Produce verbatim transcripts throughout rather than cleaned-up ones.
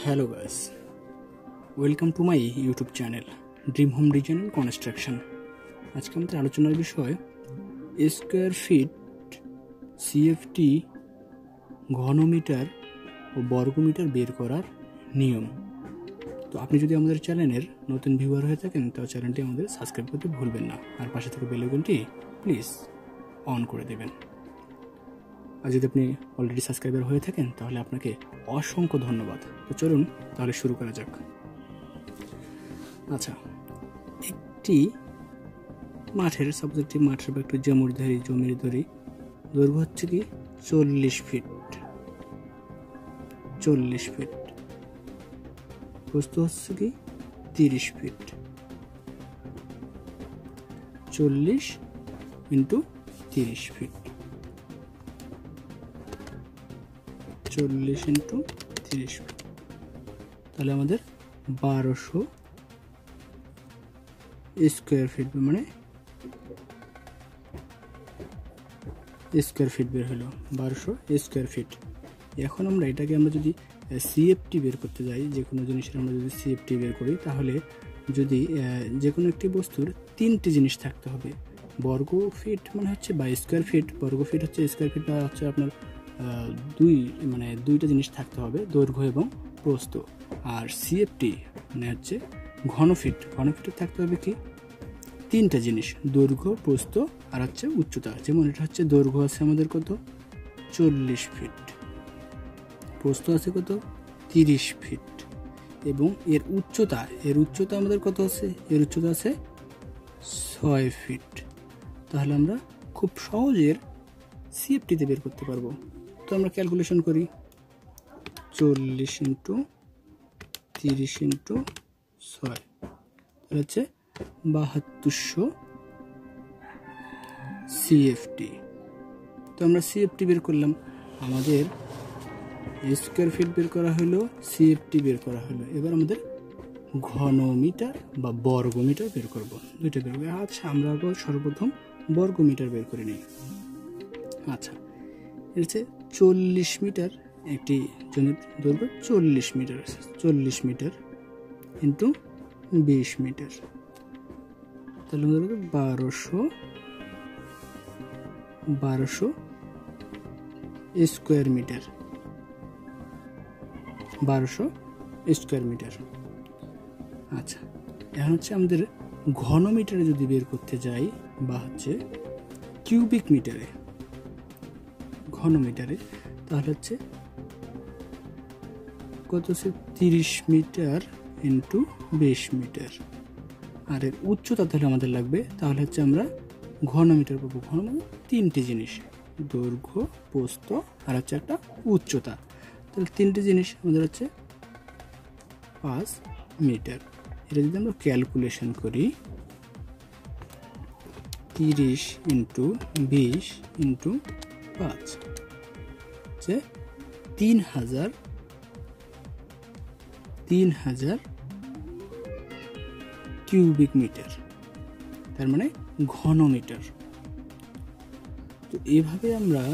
Hello guys, welcome to my YouTube channel Dream Home Design and Construction। আজকে আমাদের আলোচনার বিষয় স্কয়ার ফিট, সিএফটি, ঘনমিটার ও বর্গমিটার বের করার নিয়ম। তো আপনি যদি আমাদের চ্যানেলের নতুন ভিউয়ার হয়ে থাকেন তাহলে চ্যানেলটি আমাদের সাবস্ক্রাইব করতে ভুলবেন না, আর পাশে থেকে বেল আইকনটি প্লিজ অন করে দেবেন। আর যদি আপনি অলরেডি সাবস্ক্রাইবার হয়ে থাকেন তাহলে আপনাকে অসংখ্য ধন্যবাদ। তো চলুন তাহলে শুরু করা যাক। আচ্ছা, একটি মাঠের সাপোজ একটি মাঠের বা একটু জমির ধরি জমির ধরি দৈর্ঘ্য হচ্ছে কি চল্লিশ ফিট চল্লিশ ফিট প্রস্থ হচ্ছে কি তিরিশ ফিট। চল্লিশ ইন্টু তিরিশ ফিট চল্লিশ ইন্টু তিরিশ ফিট তাহলে আমাদের বারোশো স্কোয়ার ফিট, মানে স্কোয়ার ফিট বের হলো, বারোশো স্কোয়ার ফিট। এখন আমরা এটাকে আমরা যদি সিএফটি বের করতে যাই, যে কোনো জিনিসের আমরা যদি সিএফটি বের করি তাহলে যদি যে কোনো একটি বস্তুর তিনটি জিনিস থাকতে হবে। বর্গ ফিট মানে হচ্ছে বা স্কোয়ার ফিট, বর্গ ফিট হচ্ছে স্কোয়ার ফিট বা হচ্ছে আপনার দুই মানে দুইটা জিনিস থাকতে হবে, দৈর্ঘ্য এবং প্রস্থ। আর সিএফটি মানে হচ্ছে ঘনফিট, ঘনফিটে থাকতে হবে কি তিনটা জিনিস, দৈর্ঘ্য, প্রস্থ আর হচ্ছে উচ্চতা। যেমন এটা হচ্ছে দৈর্ঘ্য আছে আমাদের কত চল্লিশ ফিট, প্রস্থ আছে কত তিরিশ ফিট এবং এর উচ্চতা এর উচ্চতা আমাদের কত আছে, এর উচ্চতা আছে ছয় ফিট। তাহলে আমরা খুব সহজের সিএফটিতে বের করতে পারবো। তো আমরা ক্যালকুলেশন করি, চল্লিশ ইন্টু তিরিশ ইন্টু ছয় হচ্ছে বাহাত্তরশো সিএফটি। তো আমরা সিএফটি বের করলাম, আমাদের স্কোয়ার ফিট বের করা হলো, সিএফটি বের করা হলো। এবার আমাদের ঘনমিটার বা বর্গমিটার বের করব, দুইটা বের করবো। আচ্ছা, আমরা সর্বপ্রথম বর্গমিটার বের করে নিই। আচ্ছা, এটা হচ্ছে চল্লিশ মিটার, একটি জমির দৈর্ঘ্য চল্লিশ মিটার আছে, চল্লিশ মিটার ইন্টু বিশ মিটার তাহলে আমাদের বারোশো বারোশো স্কোয়ার মিটার, বারোশো স্কোয়ার মিটার। আচ্ছা, এখন হচ্ছে আমাদের ঘনমিটারে যদি বের করতে যাই বা হচ্ছে কিউবিক মিটারে, ঘনমিটারে তাহলে হচ্ছে কত হচ্ছে তিরিশ মিটার ইন্টু বিশ মিটার। আর এর উচ্চতা তাহলে আমাদের লাগবে, তাহলে হচ্ছে আমরা ঘনমিটার পাবো। ঘন মানে তিনটে জিনিস, দৈর্ঘ্য, প্রস্থ আর হচ্ছে একটা উচ্চতা। তাহলে তিনটে জিনিস আমাদের হচ্ছে পাঁচ মিটার। এটা যদি আমরা ক্যালকুলেশন করি, তিরিশ ইন্টু বিশ ইন্টু পাঁচ হচ্ছে তিন হাজার তিন হাজার কিউবিক মিটার, তার মানে ঘনমিটার। তো এভাবে আমরা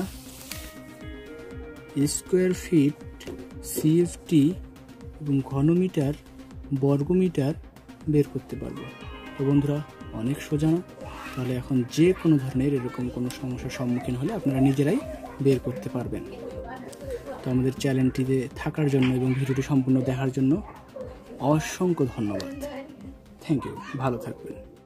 স্কোয়ার ফিট, সিএফটি এবং ঘনমিটার, বর্গমিটার বের করতে পারবো। তো বন্ধুরা, অনেক সোজা না? তাহলে এখন যে কোনো ধরনের এরকম কোনো সমস্যার সম্মুখীন হলে আপনারা নিজেরাই বের করতে পারবেন। তো আমাদের চ্যানেলটিতে থাকার জন্য এবং ভিডিওটি সম্পূর্ণ দেখার জন্য অসংখ্য ধন্যবাদ। থ্যাংক ইউ, ভালো থাকবেন।